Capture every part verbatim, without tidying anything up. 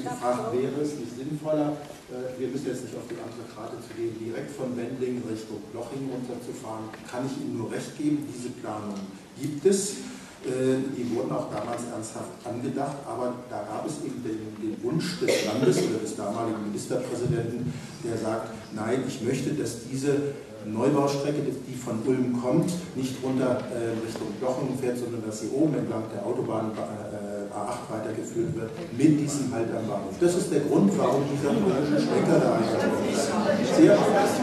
mich gefragt, wäre es nicht sinnvoller, äh, wir müssen jetzt nicht auf die andere Karte zu gehen, direkt von Wendling Richtung Bloching runterzufahren, kann ich Ihnen nur recht geben, diese Planung gibt es. Die wurden auch damals ernsthaft angedacht, aber da gab es eben den, den Wunsch des Landes oder des damaligen Ministerpräsidenten, der sagt, nein, ich möchte, dass diese Neubaustrecke, die von Ulm kommt, nicht runter äh, Richtung Blochingen fährt, sondern dass sie oben entlang der Autobahn äh, A acht weitergeführt wird, mit diesem Halt am Bahnhof. Das ist der Grund, warum dieser politische Schwenker da eingebaut ist. Sehr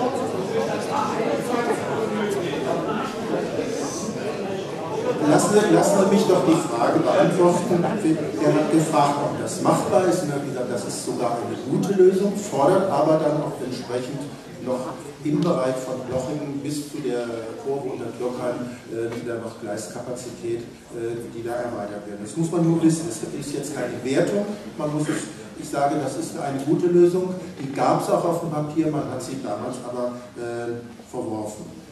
Lassen Sie, lassen Sie mich doch die Frage beantworten. Er hat gefragt, ob das machbar ist, und er hat gesagt, das ist sogar eine gute Lösung, fordert aber dann auch entsprechend noch im Bereich von Blochingen bis zu der Kurve unter Klockheim äh, wieder noch Gleiskapazität, äh, die da erweitert werden. Das muss man nur wissen. Es ist jetzt keine Wertung. Man muss es, ich sage, das ist eine gute Lösung. Die gab es auch auf dem Papier, man hat sie damals aber äh, verworfen.